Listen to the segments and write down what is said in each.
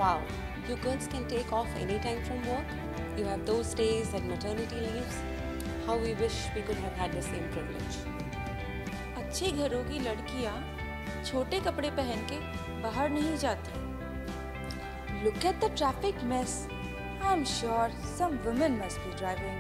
Wow, you girls can take off anytime from work. You have those days and maternity leaves. How we wish we could have had the same privilege. अच्छे घरों की लड़कियां छोटे कपड़े पहन के बाहर नहीं जाती. Look at the traffic mess. I'm sure some women must be driving.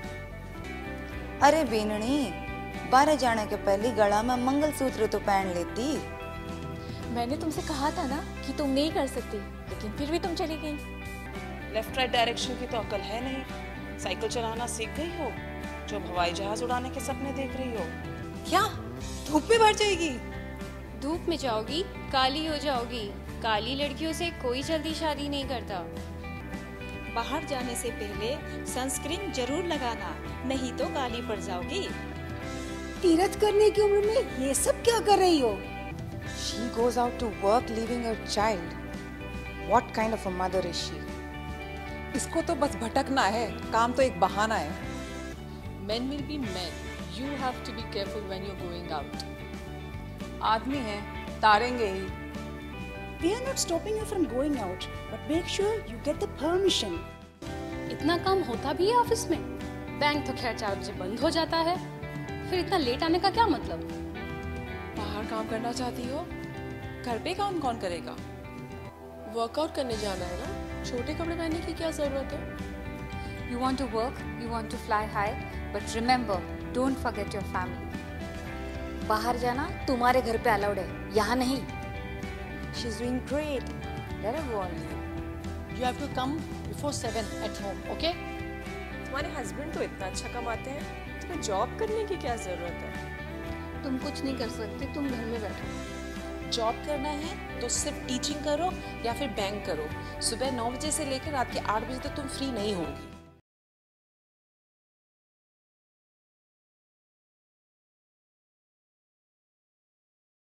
अरे बेननी, बाहर जाने के पहले गला में मंगलसूत्र तो पहन लेती. मैंने तुमसे कहा था ना कि तुम नहीं कर सकती, लेकिन फिर भी तुम चली गई. लेफ्ट राइट डायरेक्शन की तो अकल है नहीं. साइकिल चलाना सीख गई हो जो हवाई जहाज उड़ाने के सपने देख रही हो. क्या धूप में बढ़ जाएगी? धूप में जाओगी काली हो जाओगी. काली लड़कियों से कोई जल्दी शादी नहीं करता. बाहर जाने से पहले सनस्क्रीन जरूर लगाना, नहीं तो काली पड़ जाओगी. तीरथ करने की उम्र में ये सब क्या कर रही हो? She goes out to work leaving her child. What kind of a mother is she? इसको तो बस भटकना है, काम तो एक बहाना है. Men will be men. You have to be careful when you're going out. आदमी हैं, तारेंगे ही. We are not stopping you from going out, but make sure you get the permission. इतना काम होता भी है ऑफिस में? बैंक तो खैर 4 बजे बंद हो जाता है, फिर इतना लेट आने का क्या मतलब? बाहर काम करना चाहती हो? घर पे काम कौन करेगा? वर्कआउट करने जाना है ना, छोटे कपड़े पहनने की क्या जरूरत है? You want to work, you want to fly high, but remember, don't forget your family. बाहर जाना तुम्हारे घर पे अलाउड है, यहाँ नहीं. She's doing great. Let her go on. You have to come before 7 at home, okay? तुम्हारे husband तो इतना अच्छा कमाते हैं, तुम्हें जॉब करने की क्या जरूरत है? तुम कुछ नहीं कर सकते, तुम घर में बैठो. जॉब करना है तो सिर्फ टीचिंग करो या फिर बैंक करो. सुबह 9 बजे से लेकर रात के 8 बजे तक तुम फ्री नहीं होगी.